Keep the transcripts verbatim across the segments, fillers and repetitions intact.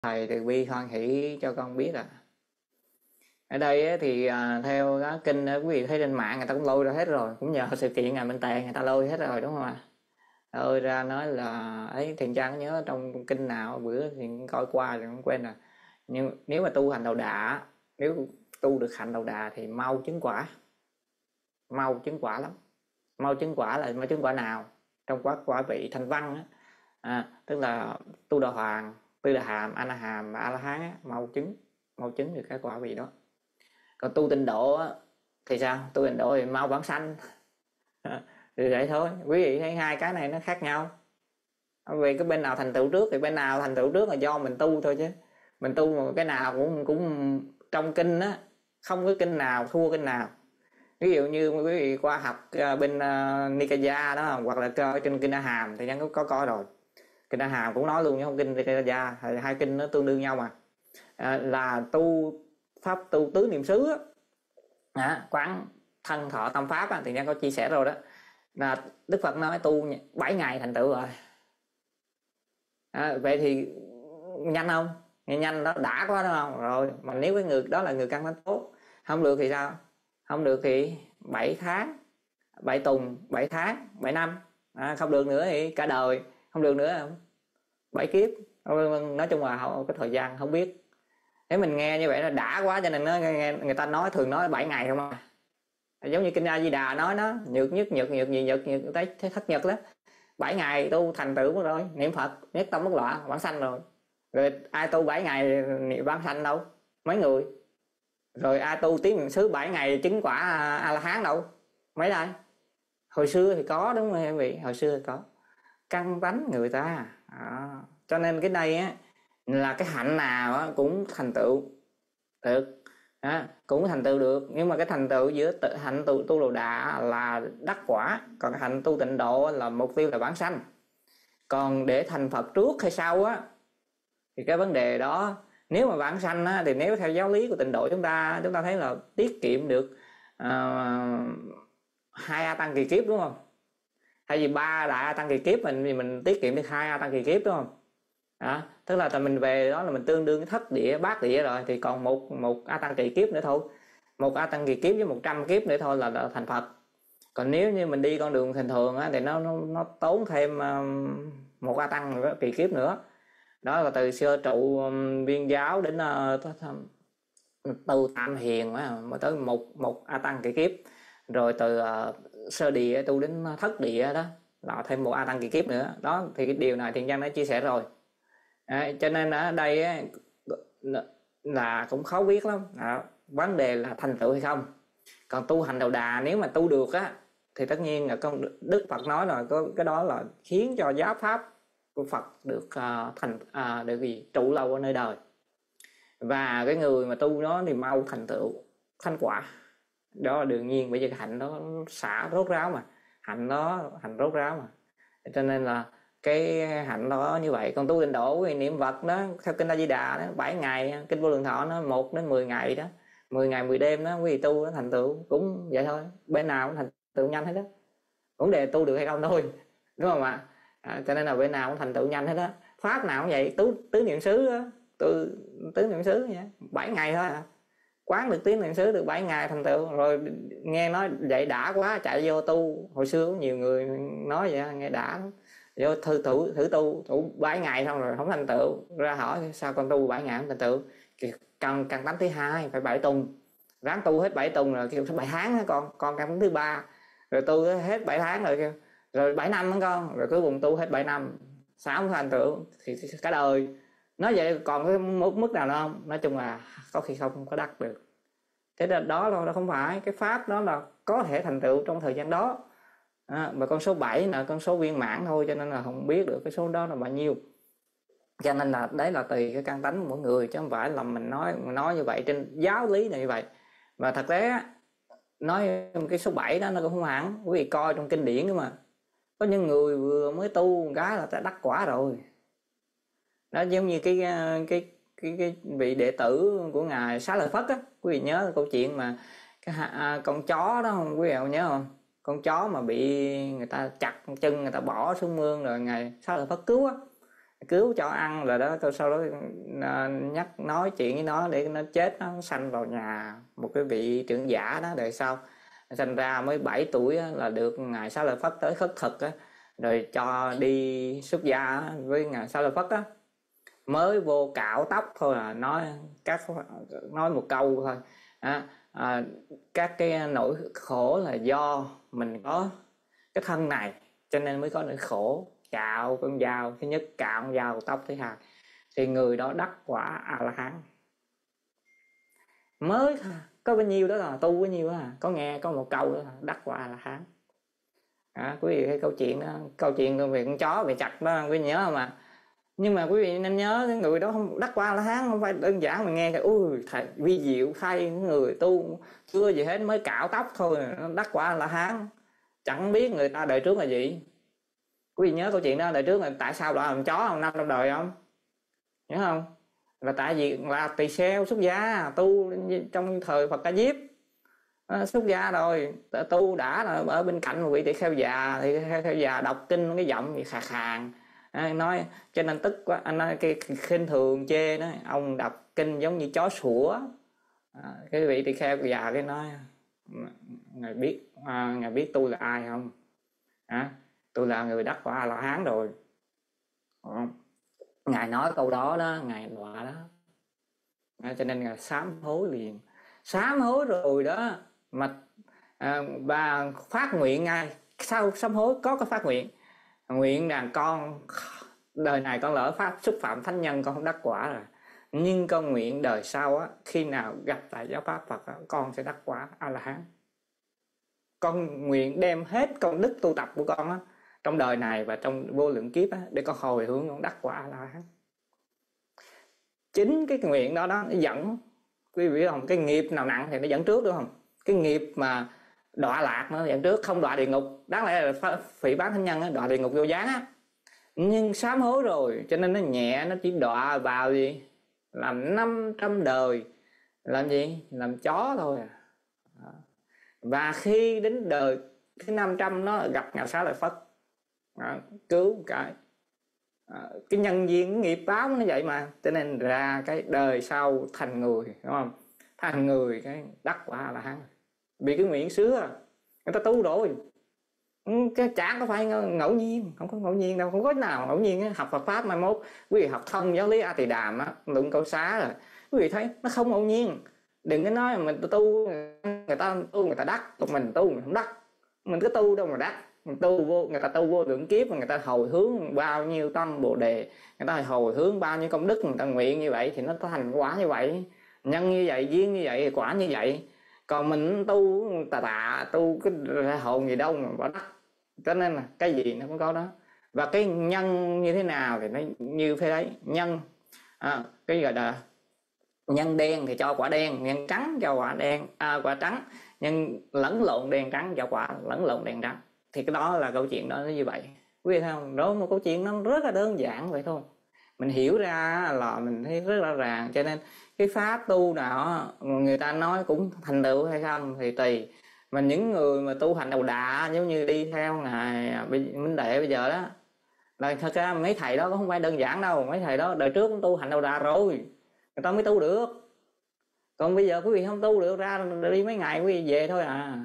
Thầy từ bi hoan hỷ cho con biết à. Ở đây á, thì à, theo đó kinh á, quý vị thấy trên mạng người ta cũng lôi ra hết rồi, cũng nhờ sự kiện ngày Minh Tề người ta lôi hết rồi đúng không ạ? Lôi ra nói là ấy, Thiện Trang nhớ trong kinh nào bữa thì coi qua rồi không quên rồi. Nhưng nếu mà tu hành đầu đà, nếu tu được hạnh đầu đà thì mau chứng quả, mau chứng quả lắm. Mau chứng quả là mau chứng quả nào? Trong quả quả vị thành văn á, à, tức là tu đà hoàng, tư đà hàm, a la hàm và a la hán á, mau chứng mau chứng được cái quả vị đó. Còn tu tịnh độ á, thì sao? Tu tịnh độ thì mau vãng sanh. Thì vậy thôi. Quý vị thấy hai cái này nó khác nhau. Vì cái bên nào thành tựu trước thì bên nào thành tựu trước là do mình tu thôi chứ. Mình tu mà cái nào cũng cũng trong kinh á, không có kinh nào thua kinh nào. Ví dụ như quý vị qua học bên uh, Nikaya đó, hoặc là coi trên kinh A Hàm thì nhân có, có coi rồi. Kinh A Hàm cũng nói luôn chứ không kinh Nikaya, hai kinh nó tương đương nhau mà. À, là tu pháp tu tứ niệm xứ á, à, quán thân thọ tâm pháp á, thì nhân có chia sẻ rồi đó. Là Đức Phật nói tu bảy ngày thành tựu rồi. À, vậy thì nhanh không? Nghe nhanh đó đã quá đúng không? Rồi mà nếu cái người đó là người căn tánh tốt, không được thì sao? Không được thì bảy tháng, bảy tuần, bảy tháng, bảy năm, à, không được nữa thì cả đời, không được nữa không? bảy kiếp. Nói chung là không, cái thời gian không biết. Nếu mình nghe như vậy là đã quá, cho nên nó nghe người ta nói thường nói bảy ngày không à. Giống như kinh A Di Đà nói nó nhược nhất nhược nhược nhị nhược nhược tới thất nhật đó. bảy ngày tu thành tựu mất rồi, niệm Phật nhất tâm bất loạn vãng sanh rồi. Rồi ai tu bảy ngày niệm vãng sanh đâu? Mấy người. Rồi ai tu tiếng niệm xứ bảy ngày chứng quả A La Hán đâu? Mấy đây? Hồi xưa thì có đúng không quý vị? Hồi xưa thì có. Căn tánh người ta. À, cho nên cái đây á là cái hạnh nào á cũng thành tựu được, à, cũng thành tựu được. Nhưng mà cái thành tựu giữa tự, hạnh tu tu đồ đà là đắc quả, còn cái hạnh tu tịnh độ là mục tiêu là vãng sanh. Còn để thành Phật trước hay sau á thì cái vấn đề đó, nếu mà vãng sanh á, thì nếu theo giáo lý của tịnh độ chúng ta chúng ta thấy là tiết kiệm được uh, hai a tăng kỳ kiếp đúng không? Thay vì ba đại a tăng kỳ kiếp mình thì mình tiết kiệm được hai a tăng kỳ kiếp đúng không? Đó, tức là mình về đó là mình tương đương thất địa bát địa rồi, thì còn một một a tăng kỳ kiếp nữa thôi, một a tăng kỳ kiếp với một trăm kiếp nữa thôi là, là thành Phật. Còn nếu như mình đi con đường bình thường á, thì nó, nó nó tốn thêm um, một a tăng kỳ kiếp nữa. Đó là từ sơ trụ um, viên giáo đến uh, tu tam hiền mới tới một một a tăng kỳ kiếp. Rồi từ uh, sơ địa tu đến thất địa đó là thêm một a tăng kỳ kiếp nữa. Đó thì cái điều này Thiện Nhân đã chia sẻ rồi. À, cho nên ở đây á, là cũng khó biết lắm. À, vấn đề là thành tựu hay không. Còn tu hành đầu đà nếu mà tu được á thì tất nhiên là con Đức Phật nói là có cái đó là khiến cho giáo pháp của Phật được uh, thành uh, được gì trụ lâu ở nơi đời. Và cái người mà tu đó thì mau thành tựu thành quả. Đó là đương nhiên, bởi vì cái hạnh đó xả rốt ráo mà, hạnh đó hạnh rốt ráo mà. Cho nên là cái hạnh đó như vậy. Còn tu tịnh độ thì niệm Phật đó theo kinh A Di Đà đó bảy ngày, kinh Vô Lượng Thọ nó một đến mười ngày đó, mười ngày mười đêm đó quý vị tu nó thành tựu cũng vậy thôi, bên nào cũng thành tựu nhanh hết đó. Vấn đề tu được hay không thôi, đúng không ạ? À, cho nên là bên nào cũng thành tựu nhanh hết đó. Pháp nào cũng vậy, tứ tứ niệm xứ đó, tứ tứ niệm xứ vậy, bảy ngày thôi à. Quán được tứ niệm xứ được bảy ngày thành tựu rồi. Nghe nói vậy đã quá chạy vô tu. Hồi xưa có nhiều người nói vậy nghe đã lắm. Vô thử, thử, thử tu thủ bảy ngày xong rồi không thành tựu, ra hỏi sao con tu bảy ngày không thành tựu? Căn căn tánh thứ hai phải bảy tuần, ráng tu hết bảy tuần rồi kêu bảy tháng đó con con căn tánh thứ ba rồi tu hết bảy tháng rồi kêu rồi bảy năm đó con, rồi cuối cùng tu hết bảy năm sao không thành tựu thì cả đời. Nói vậy còn cái mức mức nào nữa không? Nói chung là có khi không có đắc được. Thế đó, đó là không phải cái pháp đó là có thể thành tựu trong thời gian đó. À, mà con số bảy là con số viên mãn thôi, cho nên là không biết được cái số đó là bao nhiêu. Cho nên là đấy là tùy cái căn tánh của mỗi người, chứ không phải là mình nói mình nói như vậy trên giáo lý này như vậy. Và thật tế nói cái số bảy đó nó cũng không hẳn. Quý vị coi trong kinh điển mà có những người vừa mới tu một cái là đã đắc quả rồi. Đó giống như cái cái cái cái vị đệ tử của ngài Xá Lợi Phất á, quý vị nhớ câu chuyện mà cái à, con chó đó không, quý vị nhớ không? Con chó mà bị người ta chặt chân, người ta bỏ xuống mương rồi ngài Xá Lợi Phất cứu á. cứu cho ăn rồi đó, sau đó nhắc nói chuyện với nó để nó chết, nó sanh vào nhà một cái vị trưởng giả đó. Đời sau sanh ra mới bảy tuổi là được ngài Xá Lợi Phất tới khất thực á, rồi cho đi xuất gia với ngài Xá Lợi Phất á. Mới vô cạo tóc thôi là nói các nói một câu thôi à, à, các cái nỗi khổ là do mình có cái thân này cho nên mới có nỗi khổ. Cạo con dao thứ nhất, cạo con dao tóc thứ hai, thì người đó đắc quả A La Hán. Mới có bao nhiêu đó là tu bao nhiêu à, có nghe có một câu đó là đắc quả A La Hán. À, quý vị thấy câu chuyện đó, câu chuyện về con chó bị chặt đó quý vị nhớ không ạ? Nhưng mà quý vị nên nhớ cái người đó không đắc quả A La Hán không phải đơn giản mà nghe cái ui thầy vi diệu thay, người tu chưa gì hết mới cạo tóc thôi nó đắc quả A La Hán. Chẳng biết người ta đời trước là gì. Quý vị nhớ câu chuyện đó, đời trước là tại sao lại làm chó không, năm trong đời không? Nhớ không? Là tại vì là tỳ kheo xuất gia tu trong thời Phật Ca Diếp, à, xuất gia rồi tu đã là ở bên cạnh một vị tỳ kheo già, thì kheo, kheo già đọc kinh cái giọng thì khà khàn, à, nói cho nên tức quá, anh nói cái khinh thường chê đó, ông đọc kinh giống như chó sủa. À, cái vị tỳ kheo già cái nói ngài biết à, ngài biết tôi là ai không? À, tôi là người đắc quả A La Hán rồi. Ngài nói câu đó đó, ngài đọa đó, à, cho nên ngài sám hối liền. Sám hối rồi đó mà à, bà phát nguyện ngay sau sám hối có cái phát nguyện, nguyện rằng con đời này con lỡ pháp xúc phạm thánh nhân con không đắc quả rồi, nhưng con nguyện đời sau á, khi nào gặp tại giáo pháp Phật á, con sẽ đắc quả A La Hán. Con nguyện đem hết công đức tu tập của con á, trong đời này và trong vô lượng kiếp á, để con hồi hướng con đắc quả A La Hán. Chính cái nguyện đó đó nó dẫn quý vị biết không, cái nghiệp nào nặng thì nó dẫn trước đúng không? Cái nghiệp mà đọa lạc nó dẫn trước, không đọa địa ngục, đáng lẽ là phỉ bán thánh nhân á, đọa địa ngục vô gián á, nhưng sám hối rồi cho nên nó nhẹ, nó chỉ đọa vào gì làm năm trăm đời, làm gì làm chó thôi à. Và khi đến đời thứ năm trăm nó gặp ngài Xá Lợi Phất, à, cứu cái à, cái nhân duyên cái nghiệp báo nó vậy mà, cho nên ra cái đời sau thành người, đúng không? Thành người cái đắc quả A La Hán. Vì cái nguyện xưa người ta tu rồi, cái chả có phải ngẫu nhiên, không có ngẫu nhiên đâu, không có nào ngẫu nhiên. Học Phật pháp mai mốt quý vị học thông giáo lý A Tỳ Đàm á, luận câu xá rồi quý vị thấy nó không ngẫu nhiên. Đừng có nói mình tu người ta tu người ta đắc, tụi mình tu mình không đắc. Mình cứ tu đâu mà đắc, mình tu vô, người ta tu vô lượng kiếp, người ta hồi hướng bao nhiêu tâm bồ đề, người ta hồi hướng bao nhiêu công đức, người ta nguyện như vậy thì nó thành quả như vậy, nhân như vậy, duyên như vậy, quả như vậy. Còn mình tu tà tạ, tu cái hồn gì đâu mà bỏ đắc. Cho nên là cái gì nó cũng có đó. Và cái nhân như thế nào thì nó như thế đấy. Nhân à, cái gọi là nhân đen thì cho quả đen, nhân trắng cho quả đen, à, quả trắng, nhân lẫn lộn đen trắng cho quả lẫn lộn đen trắng. Thì cái đó là câu chuyện đó nó như vậy. Quý vị thấy không? Đó một câu chuyện nó rất là đơn giản vậy thôi. Mình hiểu ra là mình thấy rất là ràng. Cho nên cái pháp tu nào người ta nói cũng thành tựu hay không thì tùy. Mà những người mà tu hành đầu đà giống như đi theo ngài Minh Đệ bây giờ đó, là thật ra mấy thầy đó cũng không phải đơn giản đâu. Mấy thầy đó đời trước cũng tu hành đầu đà rồi, người ta mới tu được. Còn bây giờ quý vị không tu được, ra đi mấy ngày quý vị về thôi à.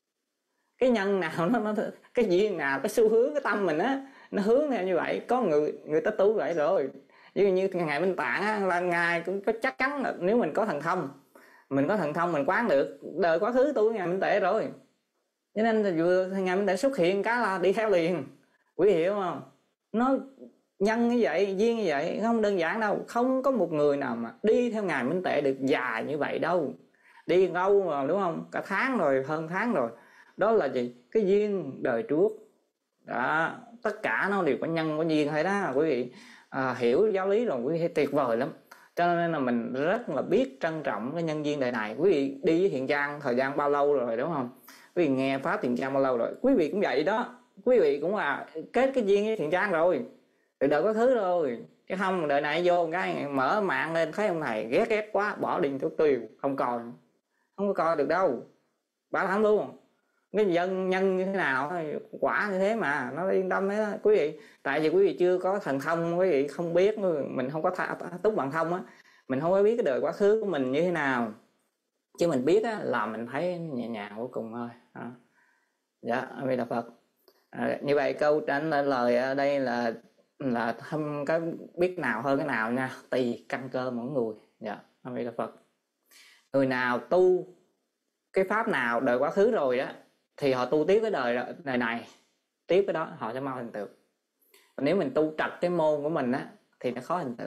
Cái nhân nào nó, nó cái duyên nào, cái xu hướng, cái tâm mình á, nó hướng theo như vậy. Có người người ta tu vậy rồi. Như như ngài Minh Tạng á, là ngài cũng có chắc chắn là nếu mình có thần thông, mình có thần thông mình quán được đời quá khứ tu ngài Minh Tệ rồi. Cho nên là vừa ngài Minh Tệ xuất hiện cái là đi theo liền. Quý vị hiểu không? Nó nhân như vậy, duyên như vậy, không đơn giản đâu. Không có một người nào mà đi theo ngài Minh Tệ được dài như vậy đâu. Đi lâu mà đúng không? Cả tháng rồi, hơn tháng rồi. Đó là gì? Cái duyên đời trước. Đó, tất cả nó đều có nhân, có duyên hết đó. Quý vị à, hiểu giáo lý rồi, quý vị tuyệt vời lắm. Cho nên là mình rất là biết trân trọng cái nhân duyên đời này. Quý vị đi với Thiện Trang thời gian bao lâu rồi đúng không? Quý vị nghe pháp Thiện Trang bao lâu rồi? Quý vị cũng vậy đó. Quý vị cũng là kết cái duyên với Thiện Trang rồi, từ đời có thứ rồi. Chứ không đời này vô cái mở mạng lên thấy ông này ghét ghét quá, bỏ điện thuốc tiêu, không coi, không có coi được đâu, bảo thẳng luôn. cái dân nhân như thế nào quả như thế mà nó yên tâm đấy đó, quý vị. Tại vì quý vị chưa có thần thông, quý vị không biết, mình không có túc bằng thông á, mình không có biết cái đời quá khứ của mình như thế nào, chứ mình biết á, là mình thấy nhẹ nhàng vô cùng thôi. À. Dạ, A Di Đà Phật. À, như vậy câu trả lời ở đây là là không có biết nào hơn cái nào nha, tùy căn cơ mỗi người. Dạ, A Di Đà Phật. Người nào tu cái pháp nào đời quá khứ rồi á thì họ tu tiếp cái đời đời này, tiếp cái đó họ sẽ mau thành tựu. Còn nếu mình tu trật cái môn của mình á thì nó khó thành tựu.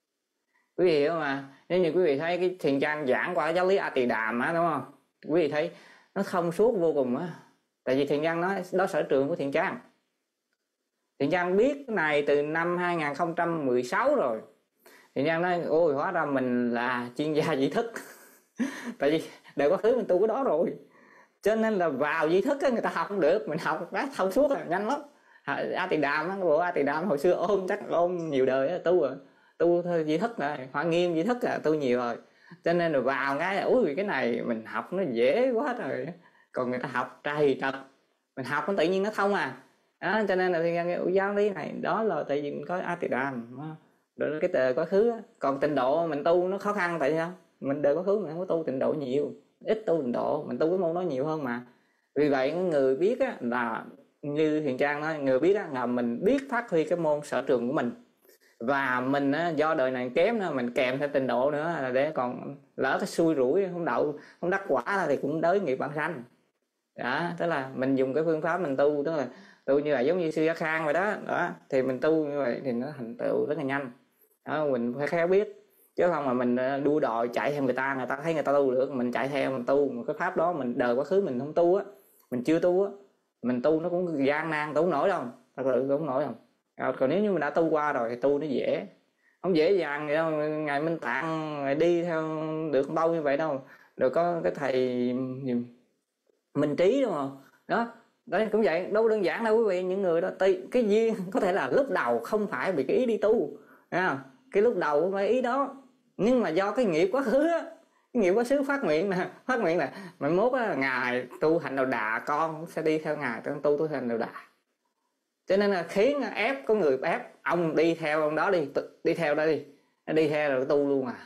Quý vị hiểu mà, nếu như quý vị thấy cái Thiền Trang giảng qua giáo lý A Tỳ Đàm á, đúng không? Quý vị thấy nó thông suốt vô cùng á. Tại vì Thiền Trang nói đó sở trường của Thiền Trang. Thiền Trang biết cái này từ năm hai nghìn không trăm mười sáu rồi. Thiền Trang nói ôi hóa ra mình là chuyên gia dị thức. Tại vì đời quá khứ mình tu cái đó rồi, cho nên là vào dị thức á, người ta học không được, mình học cái thông suốt là nhanh lắm. A Tỳ Đàm á, bộ A Tỳ Đàm hồi xưa ôm chắc ôm nhiều đời á, tu rồi, tu thôi dị thức rồi, Hoa Nghiêm dị thức là tu nhiều rồi, cho nên là vào cái ui cái này mình học nó dễ quá rồi. Còn người ta học trầy trật, mình học nó tự nhiên nó thông à. Đó, cho nên là thì cái giáo lý này đó là tại vì mình có A Tỳ Đàm rồi cái đời quá khứ á. Còn tịnh độ mình tu nó khó khăn tại sao? Mình đời quá khứ mình không có tu tịnh độ nhiều, ít tu tịnh độ, mình tu cái môn đó nhiều hơn mà. Vì vậy người biết á, là như Thiền Trang nói, người biết á, là mình biết phát huy cái môn sở trường của mình, và mình á, do đời này kém nữa, mình kèm theo tịnh độ nữa là để còn lỡ cái xui rủi không đậu không đắc quả thì cũng đới nghiệp bản sanh. Đó, tức là mình dùng cái phương pháp mình tu, tức là tu như là giống như sư Giác Khang vậy đó, đó thì mình tu như vậy thì nó thành tựu rất là nhanh. Đó, mình phải khéo biết, chứ không mà mình đua đòi chạy theo người ta, người ta thấy người ta tu được, mình chạy theo mình tu một cái pháp đó, mình đời quá khứ mình không tu á, mình chưa tu á, mình tu nó cũng gian nan, tu không nổi đâu, thật sự tu không nổi đâu. À, còn nếu như mình đã tu qua rồi thì tu nó dễ, không dễ dàng vậy đâu. Ngài Minh Tạng ngài đi theo được đâu như vậy đâu, rồi có cái thầy Minh Trí đúng không? Đó, đấy cũng vậy, đâu đơn giản đâu quý vị. Những người đó cái duyên có thể là lúc đầu không phải bị cái ý đi tu, à, cái lúc đầu không phải ý đó, nhưng mà do cái nghiệp quá khứ á, cái nghiệp quá khứ phát nguyện nè, phát nguyện là mai mốt á, ngài tu hành đầu đà con sẽ đi theo ngài tu tu hành đầu đà, cho nên là khiến ép có người ép ông đi theo ông đó đi, đi theo đó đi, đi theo rồi tu luôn à.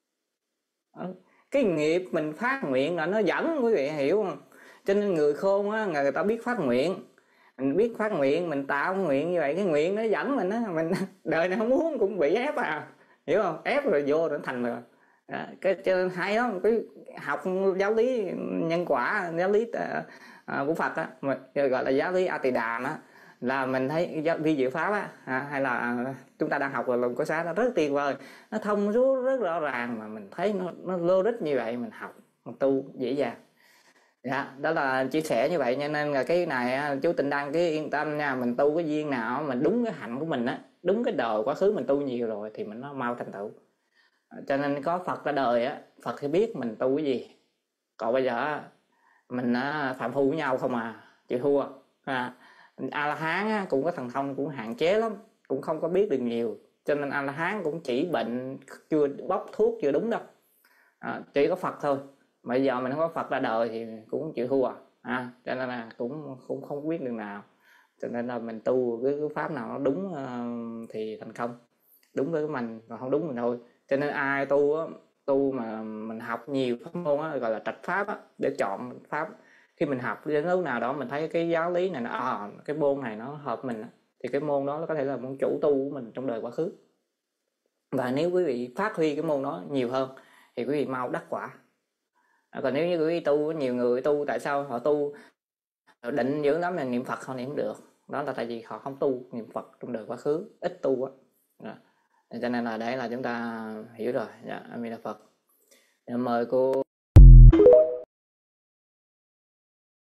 Cái nghiệp mình phát nguyện là nó dẫn, quý vị hiểu không? Cho nên người khôn á, người ta biết phát nguyện, mình biết phát nguyện, mình tạo nguyện như vậy, cái nguyện nó dẫn mình á, mình đời này không muốn cũng bị ép à, hiểu không? Ép rồi vô nó thành rồi. Đó, cái cho nên hay lắm, cái học giáo lý nhân quả, giáo lý uh, của Phật á, mà gọi là giáo lý A Tỳ Đàm á, là mình thấy vi diệu pháp á, à, hay là chúng ta đang học là lòng có xá, nó rất tuyệt vời, nó thông suốt rất rõ ràng, mà mình thấy nó nó logic như vậy, mình học mình tu dễ dàng. Dạ, đó là chia sẻ như vậy, cho nên là cái này chú Tịnh Đăng cái yên tâm nha, mình tu cái duyên nào mình đúng cái hạnh của mình á, đúng cái đời quá khứ mình tu nhiều rồi thì mình nó mau thành tựu. Cho nên có Phật ra đời á, Phật thì biết mình tu cái gì. Còn bây giờ mình phạm phu với nhau không à, chịu thua. À, A La Hán cũng có thần thông cũng hạn chế lắm, cũng không có biết được nhiều, cho nên A La Hán cũng chỉ bệnh chưa bóc thuốc chưa đúng đâu. À, chỉ có Phật thôi. Mà bây giờ mình không có Phật ra đời thì cũng chịu thua à, cho nên là cũng cũng không biết đường nào. Cho nên là mình tu cái, cái pháp nào nó đúng uh, thì thành công, đúng với mình, và không đúng mình thôi. Cho nên ai tu á, tu mà mình học nhiều pháp môn á, gọi là trạch pháp á, để chọn pháp. Khi mình học đến lúc nào đó mình thấy cái giáo lý này nó à, cái môn này nó hợp mình á, thì cái môn đó nó có thể là môn chủ tu của mình trong đời quá khứ. Và nếu quý vị phát huy cái môn đó nhiều hơn thì quý vị mau đắc quả. À, còn nếu như quý vị tu, nhiều người tu tại sao họ tu định dữ lắm là niệm Phật họ niệm được, đó là tại vì họ không tu niệm Phật trong đời quá khứ, ít tu á. Cho nên là đấy là chúng ta hiểu rồi. Dạ, A Di Đà Phật. Mời cô